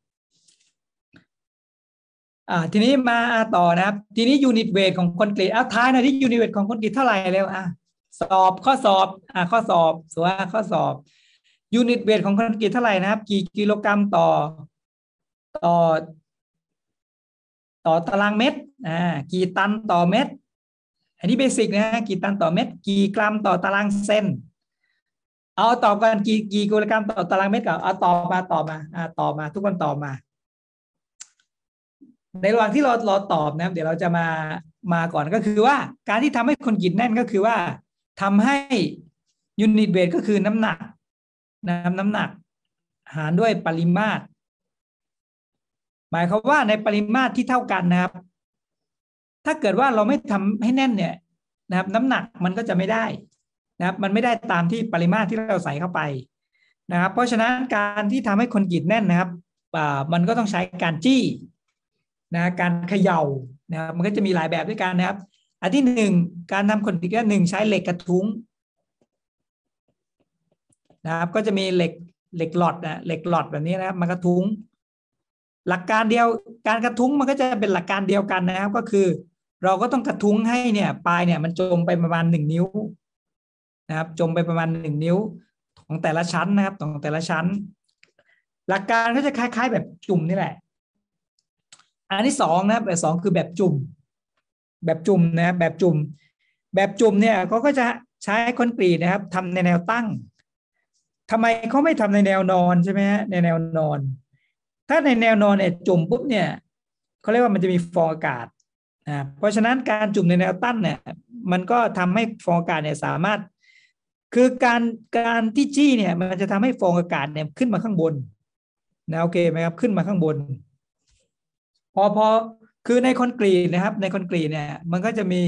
Speaker 1: อ่าทีนี้มาต่อนะครับทีนี้ยูนิตเวทของคอนกรีตเอาท้ายหนะที่ยูนิตเวทของคอนกรีตเท่าไหร่แล้วอ่ะสอบข้อสอบอ่าข้อสอบส่วนข้อสอบยูนิตเวทของคอนกรีตเท่าไหร่นะครับกี่กิโลกรัมต่อต่อต่อตารางเมตรอ่ากี่ตันต่อเมตรอันนี้เบสิกนะกี่ตันต่อเมตรกี่กรัมต่อตารางเซนเอาตอบกันกี่กี่กิโลกรัมต่อตารางเมตรก่อนเอาตอบมาตอบมาอ่าตอบมาทุกคนตอบมาในระหว่างที่เราเราตอบนะครับเดี๋ยวเราจะมามาก่อนก็คือว่าการที่ทำให้คอนกรีตแน่นก็คือว่าทำให้ยูนิตเวทก็คือน้ำหนักน้ำน้ำหนักหารด้วยปริมาตรหมายความว่าในปริมาตรที่เท่ากันนะครับถ้าเกิดว่าเราไม่ทำให้แน่นเนี่ยนะครับน้ำหนักมันก็จะไม่ได้นะครับมันไม่ได้ตามที่ปริมาตรที่เราใส่เข้าไปนะครับเพราะฉะนั้นการที่ทำให้คอนกรีตแน่นนะครับอ่ามันก็ต้องใช้การจี้นะการเขย่านะครับมันก็จะมีหลายแบบด้วยกันนะครับอันที่หนึ่งการทำคอนกรีตหนึ่งใช้เหล็กกระทุ้งนะครับก็จะมีเหล็กเหล็กหลอดนะเหล็กหลอดแบบนี้นะครับมันกระทุ้งหลักการเดียวการกระทุ้งมันก็จะเป็นหลักการเดียวกันนะครับก็คือเราก็ต้องกระทุ้งให้เนี่ยปลายเนี่ยมันจมไปประมาณหนึ่งนิ้วนะครับจมไปประมาณหนึ่งนิ้วของแต่ละชั้นนะครับของแต่ละชั้นหลักการก็จะคล้ายๆแบบจุ่มนี่แหละอันที่สองนะครับแบบสองคือแบบจุ่มแบบจุ่มนะแบบจุ่มแบบจุ่มเนี่ยเขาก็จะใช้คอนกรีตนะครับทำในแนวตั้งทำไมเขาไม่ทำในแนวนอนใช่ไหมฮะในแนวนอนถ้าในแนวนอนเนี่ยจุ่มปุ๊บเนี่ยเขาเรียกว่ามันจะมีฟองอากาศนะเพราะฉะนั้นการจุ่มในแนวตั้งเนี่ยมันก็ทำให้ฟองอากาศเนี่ยสามารถคือการการที่จี้เนี่ยมันจะทำให้ฟองอากาศเนี่ยขึ้นมาข้างบนนะโอเคไหมครับขึ้นมาข้างบนพอพอคือในคอนกรีตนะครับในคอนกรีตเนี่ยมันก็จะมี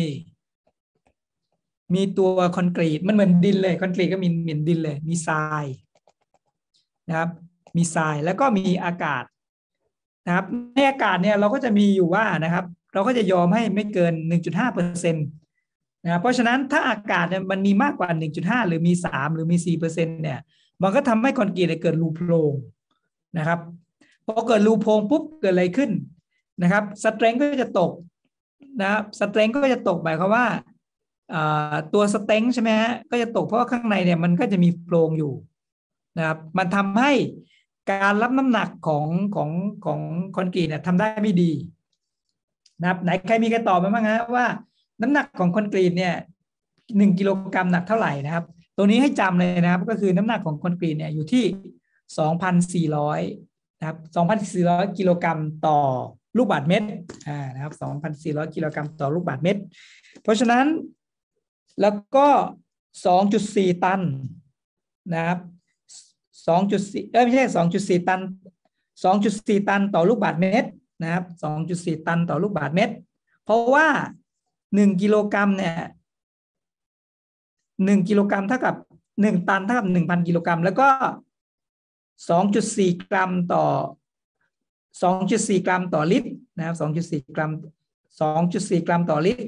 Speaker 1: มีตัวคอนกรีตมันเหมือนดินเลยคอนกรีตก็มีเหมือนดินเลยมีทรายนะครับมีทรายแล้วก็มีอากาศนะครับในอากาศเนี่ยเราก็จะมีอยู่ว่านะครับเราก็จะยอมให้ไม่เกิน หนึ่งจุดห้าเปอร์เซ็นต์ นะเพราะฉะนั้นถ้าอากาศเนี่ยมันมีมากกว่า หนึ่งจุดห้า หรือมีสามหรือมี สี่เปอร์เซ็นต์ เนี่ยมันก็ทำให้คอนกรีตเกิดรูโพรงนะครับพอเกิดรูโพรงปุ๊บเกิดอะไรขึ้นนะครับสเตรนท์ก็จะตกนะครับสเตรนท์ก็จะตกหมายความว่าตัวสเต็งใช่ไหมฮะก็จะตกเพราะว่าข้างในเนี่ยมันก็จะมีโพรงอยู่นะครับมันทำให้การรับน้ำหนักของของของคอนกรีตเนี่ยทำได้ไม่ดีนะครับไหนใครมีใครตอบมาบ้างฮะว่าน้ำหนักของคอนกรีตเนี่ยหนึ่งกิโลกรัมหนักเท่าไหร่นะครับตัวนี้ให้จำเลยนะครับก็คือน้ำหนักของคอนกรีตเนี่ยอยู่ที่สองพันสี่ร้อยนะครับสองพันสี่ร้อยกิโลกรัมต่อลูกบาศก์เมตรอ่านะครับสองพันสี่ร้อยกิโลกรัมต่อลูกบาศก์เมตรเพราะฉะนั้นแล้วก็ สองจุดสี่ ตันนะครับสองจุดสี่เอ้ยไม่ใช่ สองจุดสี่ ตัน สองจุดสี่ ตันต่อลูกบาศก์เมตรนะครับ สองจุดสี่ ตันต่อลูกบาศก์เมตรเพราะว่าหนึ่งกิโลกรัมเนี่ยหนึ่งกิโลกรัมเท่ากับหนึ่งตันเท่ากับ หนึ่งพัน กิโลกรัมแล้วก็ สองจุดสี่ กรัมต่อ สองจุดสี่ กรัมต่อลิตรนะครับ สองจุดสี่ กรัม สองจุดสี่ กรัมต่อลิตร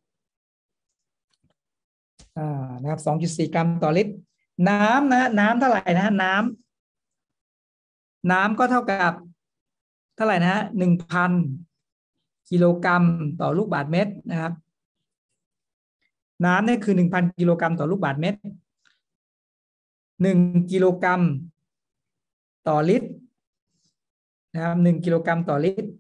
Speaker 1: อ่านะครับ สองจุดสี่ กรัมต่อลิตรน้ำนะน้ำเท่าไหร่นะน้ำน้ำก็เท่ากับเท่าไหร่นะฮะ หนึ่งพัน กิโลกรัมต่อลูกบาศก์เมตรนะครับน้ำนี่คือ หนึ่งพัน กิโลกรัมต่อลูกบาศก์เมตรหนึ่งกิโลกรัมต่อลิตรนะครับหนึ่งกิโลกรัมต่อลิตร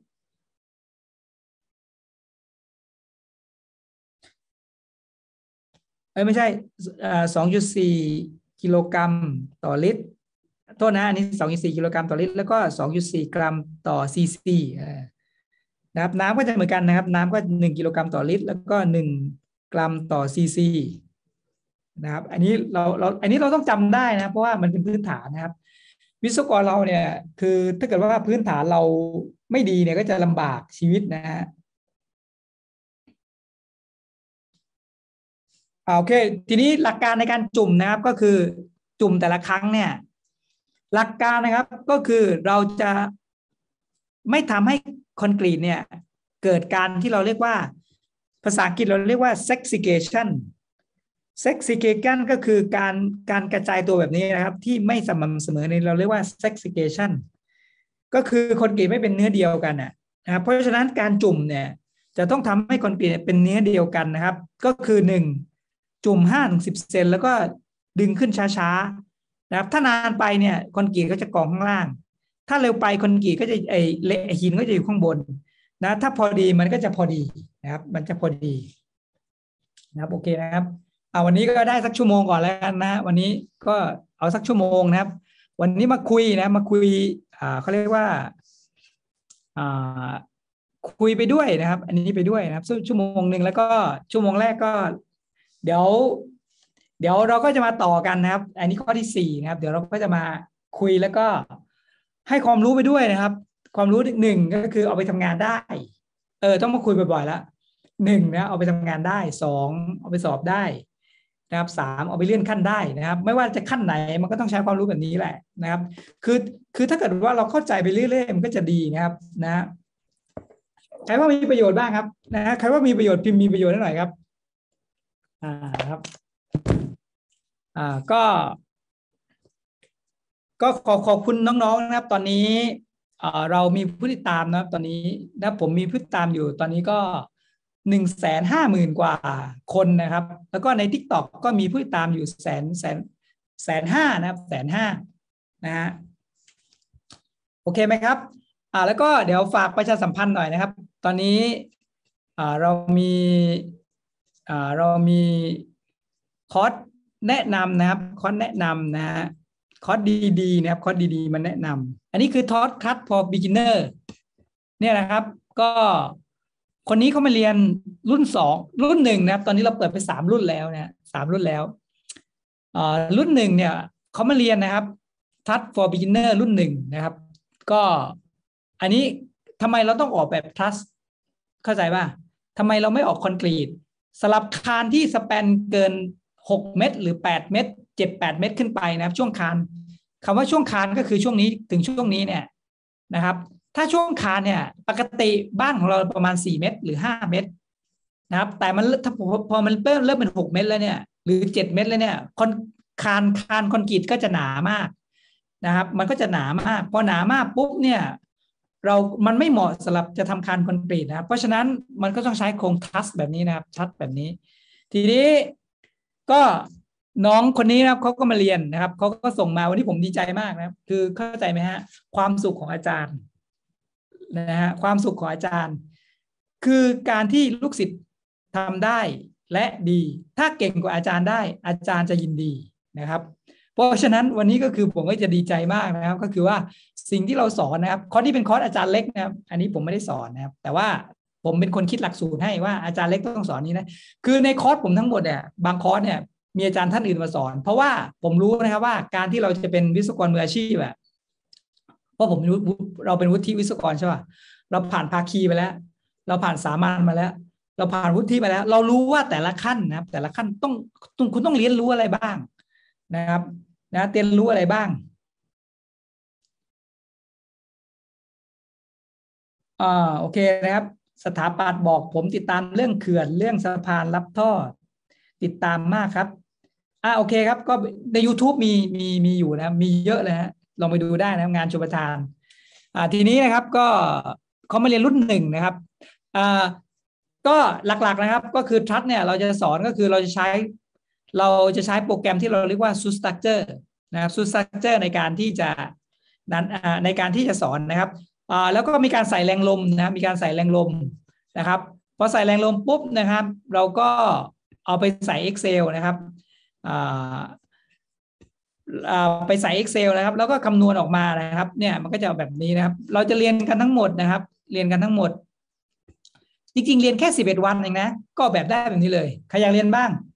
Speaker 1: เอ้ยไม่ใช่สองจุดสี่กิโลกรัมต่อลิตรโทษนะอันนี้สองจุดสี่กิโลกรัมต่อลิตรแล้วก็สองจุดสี่กรัมต่อซีซีนะครับน้ำก็จะเหมือนกันนะครับน้ำก็หนึ่งกิโลกรัมต่อลิตรแล้วก็หนึ่งกรัมต่อซีซีนะครับอันนี้เราเราอันนี้เราต้องจำได้นะเพราะว่ามันเป็นพื้นฐานนะครับวิศวกรเราเนี่ยคือถ้าเกิดว่าพื้นฐานเราไม่ดีเนี่ยก็จะลำบากชีวิตนะฮะอ่าโอเคทีนี้หลักการในการจุ่มนะครับก็คือจุ่มแต่ละครั้งเนี่ยหลักการนะครับก็คือเราจะไม่ทำให้คอนกรีตเนี่ยเกิดการที่เราเรียกว่าภาษาอังกฤษเราเรียกว่า segregation segregation ก็คือการการกระจายตัวแบบนี้นะครับที่ไม่สม่ำเสมอในเราเรียกว่า segregation ก็คือคอนกรีตไม่เป็นเนื้อเดียวกันนะครับเพราะฉะนั้นการจุ่มเนี่ยจะต้องทำให้คอนกรีตเป็นเนื้อเดียวกันนะครับก็คือหนึ่งจุ่มห้าถึงสิบเซนแล้วก็ดึงขึ้นช้าๆนะครับถ้านานไปเนี่ยคอนกรีตก็จะกองข้างล่างถ้าเร็วไปคอนกรีตก็จะไอเละหินก็จะอยู่ข้างบนนะถ้าพอดีมันก็จะพอดีนะครับมันจะพอดีนะครับโอเคนะครับเอาวันนี้ก็ได้สักชั่วโมงก่อนแล้วกันนะวันนี้ก็เอาสักชั่วโมงนะครับวันนี้มาคุยนะมาคุยอ่าเขาเรียกว่าอ่าคุยไปด้วยนะครับอันนี้ไปด้วยนะครับชั่วโมงหนึ่งแล้วก็ชั่วโมงแรกก็เดี๋ยวเดี๋ยวเราก็จะมาต่อกันนะครับอันนี้ข้อที่สี่นะครับเดี๋ยวเราก็จะมาคุยแล้วก็ให้ความรู้ไปด้วยนะครับความรู้หนึ่งก็คือเอาไปทำงานได้เออต้องมาคุยบ่อยๆแล้วหนึ่งนะเอาไปทำงานได้สองเอาไปสอบได้นะครับสามเอาไปเลื่อนขั้นได้นะครับไม่ว่าจะขั้นไหนมันก็ต้องใช้ความรู้แบบนี้แหละนะครับคือคือถ้าเกิดว่าเราเข้าใจไปเรื่อยๆมันก็จะดีนะครับนะใครว่ามีประโยชน์บ้างครับนะใครว่ามีประโยชน์พิมพ์มีประโยชน์หน่อยครับอ่าครับอ่าก็ก็ขอขอบคุณน้องๆนะครับตอนนี้เรามีผู้ติดตามนะตอนนี้นะผมมีผู้ติดตามอยู่ตอนนี้ก็หนึ่งแสนห้าหมื่นกว่าคนนะครับแล้วก็ใน TikTok ก็มีผู้ติดตามอยู่แสนแสนแสนห้านะครับแสนห้านะฮะโอเคไหมครับอ่าแล้วก็เดี๋ยวฝากประชาสัมพันธ์หน่อยนะครับตอนนี้อ่าเรามีอ่าเรามีคอร์สแนะนำนะครับคอร์สแนะนำนะฮะคอร์สดีๆนะครับคอร์สดีๆมาแนะนำอันนี้คือทอร์สคัท for beginner เนี่ยนะครับก็คนนี้เขามาเรียนรุ่นสองรุ่นหนึ่งนะครับตอนนี้เราเปิดไปสามรุ่นแล้วนะสามรุ่นแล้วรุ่นหนึ่งเนี่ยเขามาเรียนนะครับทัช for beginner รุ่นหนึ่งนะครับก็อันนี้ทำไมเราต้องออกแบบทัชเข้าใจป่ะทำไมเราไม่ออกคอนกรีตสลับคานที่สแปนเกินหกเมตรหรือแปดเมตรเจ็ด แปดเมตรขึ้นไปนะครับช่วงคานคำว่าช่วงคานก็คือช่วงนี้ถึงช่วงนี้เนี่ยนะครับถ้าช่วงคานเนี่ยปกติบ้านของเราประมาณสี่เมตรหรือห้าเมตรนะครับแต่มันถ้าพอมันเริ่มเริ่มเป็นหกเมตรแล้วเนี่ยหรือเจ็ดเมตรแล้วเนี่ยคอนคานคานคอนกรีตก็จะหนามากนะครับมันก็จะหนามากพอหนามากปุ๊บเนี่ยเรามันไม่เหมาะสำหรับจะทำคานคอนกรีตนะครับเพราะฉะนั้นมันก็ต้องใช้โครงทัชแบบนี้นะครับทัชแบบนี้ทีนี้ก็น้องคนนี้นะครับเขาก็มาเรียนนะครับเขาก็ส่งมาวันนี้ผมดีใจมากนะครับคือเข้าใจไหมฮะความสุขของอาจารย์นะฮะความสุขของอาจารย์คือการที่ลูกศิษย์ทำได้และดีถ้าเก่งกว่าอาจารย์ได้อาจารย์จะยินดีนะครับเพราะฉะนั้นวันนี้ก็คือผมก็จะดีใจมากนะครับก็คือว่าสิ่งที่เราสอนนะครับคอร์สที่เป็นคอร์สอาจารย์เล็กนะครับอันนี้ผมไม่ได้สอนนะครับแต่ว่าผมเป็นคนคิดหลักสูตรให้ว่าอาจารย์เล็กต้องสอนนี้นะคือในคอร์สผมทั้งหมดเนี่ยบางคอร์สเนี่ยมีอาจารย์ท่านอื่นมาสอนเพราะว่าผมรู้นะครับว่าการที่เราจะเป็นวิศวกรมืออาชีพแบบเพราะผมรู้เราเป็นวุฒิวิศวกรใช่ป่ะเราผ่านภาคีไปแล้วเราผ่านสามัญมาแล้วเราผ่านวุฒิมาแล้วเรารู้ว่าแต่ละขั้นนะครับแต่ละขั้นต้องคุณต้องเรียนรู้อะไรบ้างนะครับนะเรียนรู้อะไรบ้างอ่าโอเคนะครับสถาปัตย์บอกผมติดตามเรื่องเขื่อนเรื่องสะพานรับท่อติดตามมากครับอ่าโอเคครับก็ใน YouTube มีมีมีอยู่นะมีเยอะเลยฮะลองไปดูได้นะงานชลประทานอ่าทีนี้นะครับก็เขามาเรียนรุ่นหนึ่งนะครับอ่าก็หลักๆนะครับก็คือทัชเนี่ยเราจะสอนก็คือเราจะใช้เราจะใช้โปรแกรมที่เราเรียกว่า Substructure นะครับ Substructure ในการที่จะนั้นในการที่จะสอนนะครับอ่าแล้วก็มีการใส่แรงลมนะมีการใส่แรงลมนะครับพอใส่แรงลมปุ๊บนะครับเราก็เอาไปใส่ Excel นะครับอ่าไปใส่ Excel นะครับแล้วก็คำนวณออกมานะครับเนี่ยมันก็จะแบบนี้นะครับเราจะเรียนกันทั้งหมดนะครับเรียนกันทั้งหมดจริงๆเรียนแค่สิบเอ็ดวันเองนะก็แบบได้แบบนี้เลยใครอยากเรียนบ้าง